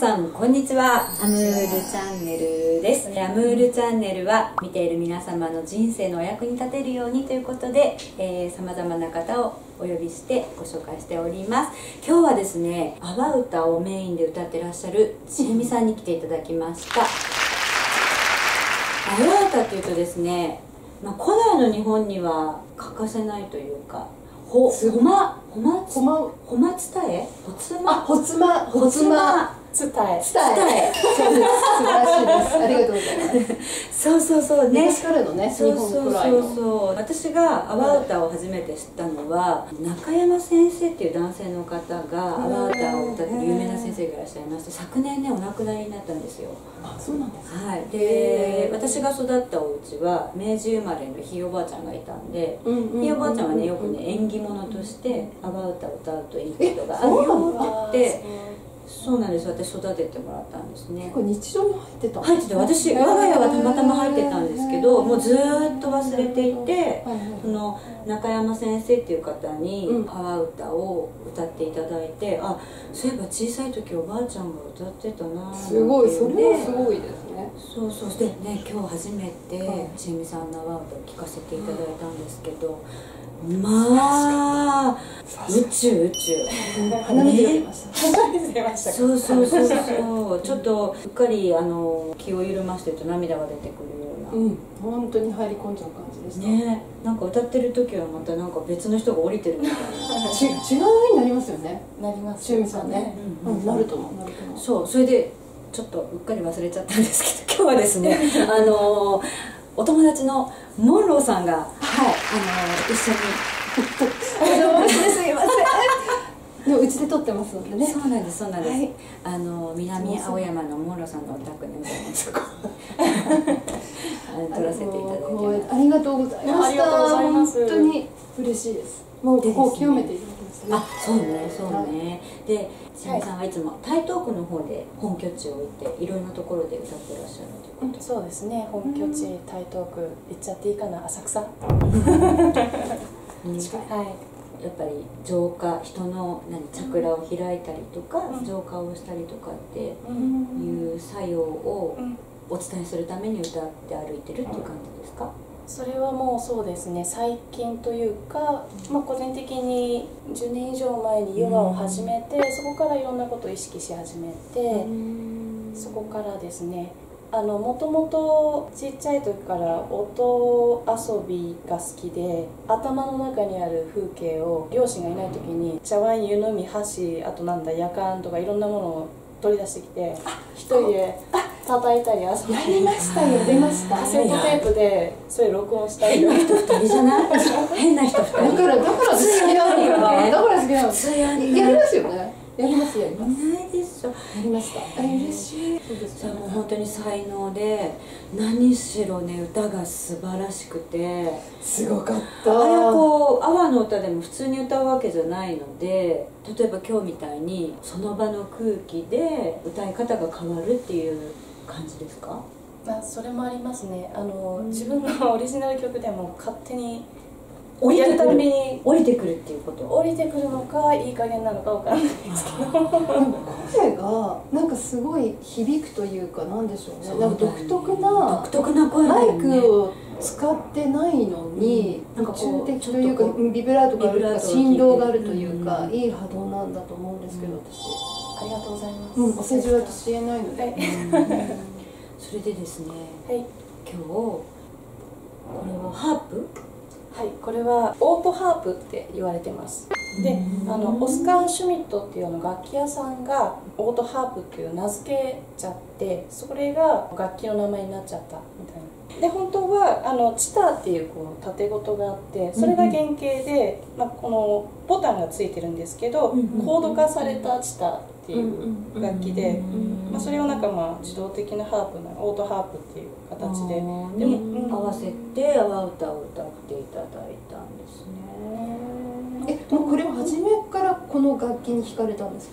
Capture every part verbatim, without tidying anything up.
さんこんにちは。アムールチャンネルです。アムールチャンネルは見ている皆様の人生のお役に立てるようにということで、さまざまな方をお呼びしてご紹介しております。今日はですね、阿波歌をメインで歌ってらっしゃるちえみさんに来ていただきました。阿波歌っていうとですね、まあ、古代の日本には欠かせないというか、ほ、ほま、ほまつ、ほま、ほまつたえ、ほつま、 ほつま、ほつまつたえ、 つたえ、そうです。素晴らしいです。ありがとうございます。 そうそうそうね。 昔からのね、日そう本そう古来の。 そうそう。私が阿波歌を初めて知ったのは、中山先生っていう男性の方が阿波歌を歌ってる有名な先生がいらっしゃいまして、昨年ねお亡くなりになったんですよ。 あ、そうなんですね。 はい。で、私が育ったお家は明治生まれのひいおばあちゃんがいたんで、ひいおばあちゃんはねよくね縁起物として阿波歌を歌うといいことがあるよって言って。そうなんです。私育ててもらったんですね。 結構日常に入ってた。 入ってて、私我が家はたまたま入ってたんですけど、もうずーっと忘れていて、その中山先生っていう方に阿波歌を歌っていただいて、あ、そういえば小さい時おばあちゃんが歌ってたな。 すごい、それはすごいですね。 そうそう。でね、今日初めてちえみさんの阿波歌を聴かせていただいたんですけど、まあ宇宙宇宙鼻水が出ました。 鼻水出ました。そうそうそうそう。ちょっとうっかりあの気を緩ましてると涙が出てくるような。 うん、本当に入り込んじゃう感じでした。 ね、なんか歌ってる時はまたなんか別の人が降りてるみたいな。 ち違う風になりますよね。 なります。 ちえみさんね。うん、なると思う。なると思う。 そう、それでちょっとうっかり忘れちゃったんですけど、今日はですね、あのお友達のモンローさんが、はい、あの一緒に。 お邪魔してすいません。でもうちで撮ってますのでね。 そうなんです、そうなんです。 はい、 あの南青山のモンローさんのお宅にお邪魔して撮らせていただいて、 ありがとうございました。本当に嬉しいです。もうここを清めていただきますね。 あ、そうね、そうね。で、ちえみさんはいつも台東区の方で本拠地を置いていろんなところで歌ってらっしゃるということ。 そうですね。本拠地台東区行っちゃっていいかな、浅草。はい。 やっぱり浄化、人の何チャクラを開いたりとか、浄化をしたりとかっていう作用をお伝えするために歌って歩いてるっていう感じですか？ それはもうそうですね、最近というか、まあ、個人的にじゅうねん以上前にヨガを始めて、そこからいろんなことを意識し始めて、そこからですね、あのもともとちっちゃい時から音遊びが好きで、頭の中にある風景を両親がいない時に茶碗、湯飲み、箸、あとなんだ、やかんとかいろんなものを取り出してきて一人で叩いたり遊んだり、 やりましたよ、出ました。 カセットテープでそれ録音したり。 変な人二人じゃない？変な人二人。 だからだから好きなのよね。だから好きなの。 普通やんない。 やりますよね。やりますやります。 ないでしょ。 やりました。嬉しい。 じゃあもう本当に才能で、何しろね歌が素晴らしくて、 すごかった。 あれこう阿波の歌でも普通に歌うわけじゃないので、例えば今日みたいにその場の空気で歌い方が変わるっていう感じですか？ まあそれもありますね。あの自分のオリジナル曲でも勝手に降りてくる、 に降りてくるっていうこと。 降りてくるのかいい加減なのかわからないですけど、 声がなんかすごい響くというか、なんでしょうね。なんか独特な独特な声だマよね。 イクを使ってないのに、 なんかこう宇宙的というかビブラートがあるというか振動があるというか、いい波動なんだと思うんですけど、私。 ありがとうございます。 うん、お世辞は私言えないので。 それでですね、 はい。 今日これはハープ？ はい、これはオートハープって言われてます。で、あのオスカー・シュミットっていうの楽器屋さんがオートハープっていう名付けちゃって、それが楽器の名前になっちゃったみたいな。で、本当はあのチターっていうこう縦ごとがあって、それが原型で、まあ、このボタンがついてるんですけど、コード化されたチターっていう楽器で、まあ、それをなんかまあ自動的なハープなオートハープっていう形で、 でも合わせて阿波歌を歌っていただいたんですね。 え、もうこれは初めからこの楽器に惹かれたんですか？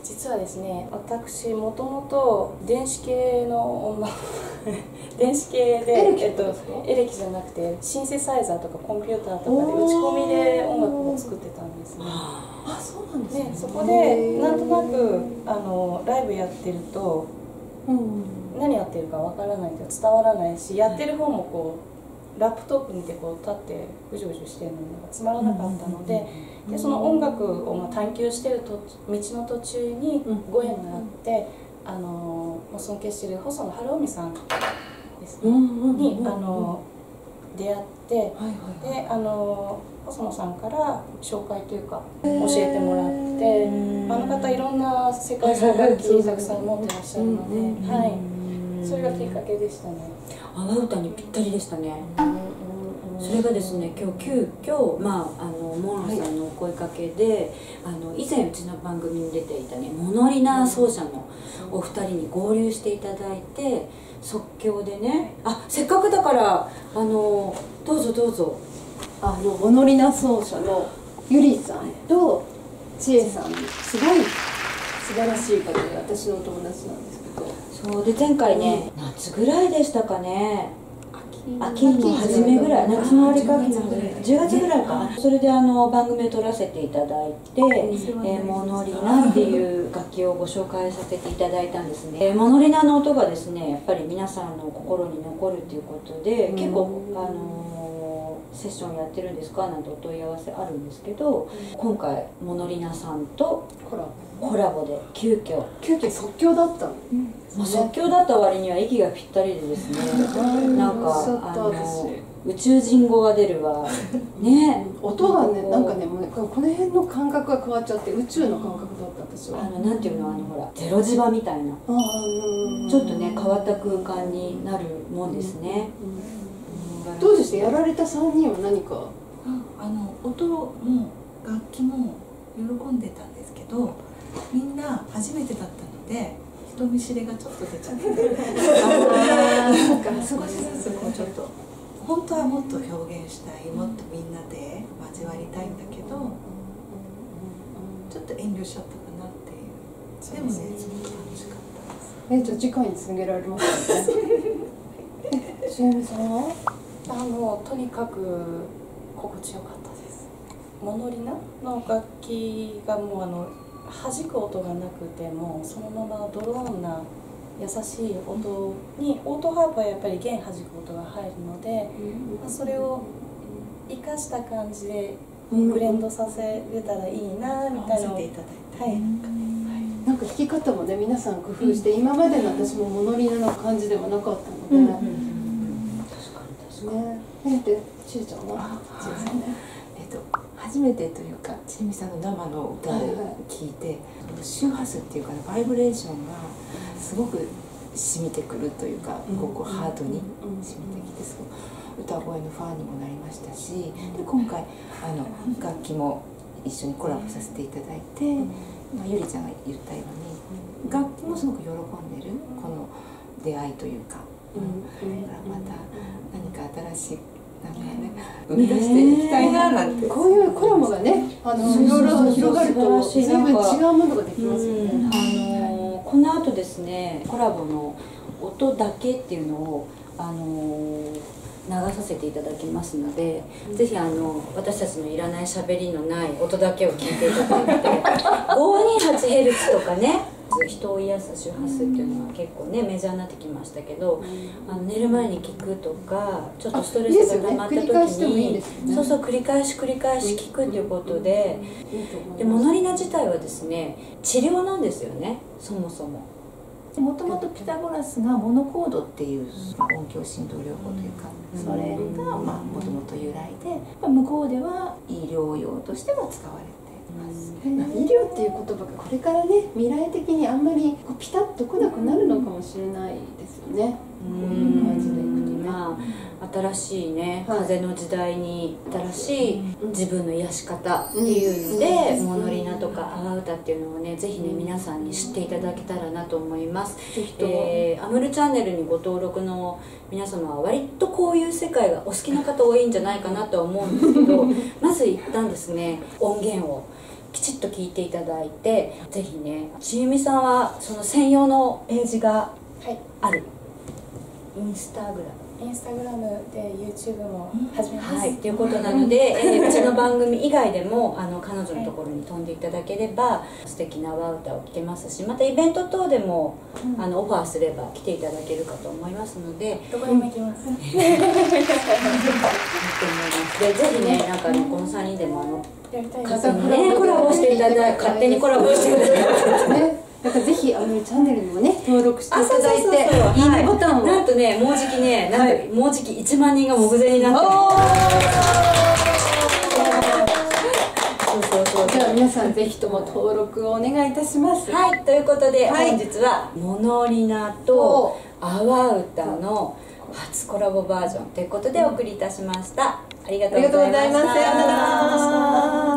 実はですね、私もともと電子系の女電子系でエレキえっと、エレキじゃなくてシンセサイザーとかコンピューターとかで打ち込みで音楽を作ってたんですね。 あ、そうなんですね。 でそこでなんとなくあのライブやってると、 うん、 何やってるかわからないと伝わらないし、やってる方もこうラップトップにてこう立ってうじうじしてるのがつまらなかったので、でその音楽をまあ探求してると道の途中にご縁があって、あの尊敬している細野晴臣さんですね、にあの出会って、はいはいはい、であの細野さんから紹介というか教えてもらって、あの方いろんな世界中楽器をたくさん持ってらっしゃるので、はい、それがきっかけでしたね。 阿波歌にぴったりでしたね。それがですね、今日急遽、まあ、あのモンロさんのお声かけで、はい、あの以前うちの番組に出ていたねモノリナ奏者のお二人に合流していただいて、即興でね、あ、せっかくだからあのどうぞどうぞ。 あのモノリナ奏者のゆりさんとちえさん、すごい素晴らしい方で私のお友達なんですけど、 そうで前回ね、うん、夏ぐらいでしたかね、秋の初めぐらい、夏の終わりか秋の初め、じゅうがつぐらいかな。それであの番組を撮らせていただいて、えー、モノリナっていう楽器をご紹介させていただいたんですね。えー、モノリナの音がですね、やっぱり皆さんの心に残るっていうことで、結構あのーセッションやってるんですかなんてお問い合わせあるんですけど、今回モノリナさんとコラボコラボで急遽急遽即興だったの、うん、 まあ、即興だった割には息がぴったりでですねなんかあの宇宙人語が出るわね、 音がね、なんかね、もうこの辺の感覚が変わっちゃって、宇宙の感覚だった私は。 あのなんていうの、あのほらゼロ磁場みたいな、ちょっとね変わった空間になるもんですね。 うんうん、どうでした？やられたさんにんは何か、 あの音も楽器も喜んでたんですけど、みんな初めてだったので人見知りがちょっと出ちゃってなんか少しずつこうちょっと本当はもっと表現したい、もっとみんなで交わりたいんだけどちょっと遠慮しちゃったかなっていう。でもね、すごく楽しかったです。 え、じゃあ次回につなげられますかね。え、しおみさんは？ あのとにかく心地よかったです。モノリナの楽器がもうあの弾く音がなくてもそのままドローンな優しい音に、オートハープはやっぱり弦弾く音が入るので、まあ、それを生かした感じでブレンドさせれたらいいなみたいなのを、はい、 なんか弾き方もね皆さん工夫して、今までの私もモノリナの感じではなかったので、うんうん、確かに確かにね。えってちえちゃんは？ちえさんね。 えっと初めてというか、ちえみさんの生の歌を聴いて、はいはい、周波数っていうか、ね、バイブレーションがすごく染みてくるというか、うん、ここハートに染みてきて、すごく歌声のファンにもなりましたし、で今回あの楽器も一緒にコラボさせていただいて、まあ、ゆりちゃんが言ったように楽器もすごく喜んでるこの出会いというか、うん、だからまた何か新しいなんかね、生み出していきたいななんて、 こういうコラボがね、あのいろいろ広がると随分違うものができますよね。 うん、あのこの後ですね、コラボの音だけっていうのをあの流させていただきますので、うん、ぜひあの私たちのいらない喋りのない音だけを聞いていただいてごーにーはちヘルツとかね、人を癒す周波数っていうのは結構ねメジャーになってきましたけど、うん、あの寝る前に聞くとか、ちょっとストレスが溜まった時に、ね、そうそう繰り返し繰り返し聞くっていうことで、うん、でモノリナ自体はですね治療なんですよね、そもそも。 もともとピタゴラスがモノコードっていう、まあ、音響振動療法というか、うん、それがもともと由来で、まあ、向こうでは医療用としても使われてます。 医療っていう言葉がこれからね未来的にあんまりこうピタッと来なくなるのかもしれないですよね。こういう感じでいくとね、 まあ、新しいね、はい、風の時代に新しい自分の癒し方っていうので、うん、モノリナとか阿波歌っていうのをねぜひね皆さんに知っていただけたらなと思います。えー、アムルチャンネルにご登録の皆様は割とこういう世界がお好きな方多いんじゃないかなとは思うんですけどまず一旦ですね音源をきちっと聞いていただいて、ぜひね、ちゆみさんはその専用のページがはいある、インスタグラム、 インスタグラムで YouTube も始めます。 はい、ということなので、えーうちの番組以外でもあの彼女のところに飛んでいただければ素敵なワウタを着てますし、またイベント等でも、うん、あのオファーすれば来ていただけるかと思いますので、 どこでも行きます。 でぜひね、なんかあのこのさんにんでもあのやりたい勝手にねコラボしていただいて、勝手にコラボしていただいてね。 なんかぜひあのチャンネルにもね登録していただいて、いいねボタンを、 なんとね、もうじきね、なんかもうじきいちまんにんが目前になってる。そうそうそう。 じゃあ皆さんぜひとも登録をお願いいたします。 はい、ということで、 はい、 本日はモノリナとアワウタの初コラボバージョンということでお送りいたしました。ありがとうございました。 ありがとうございます。さようなら。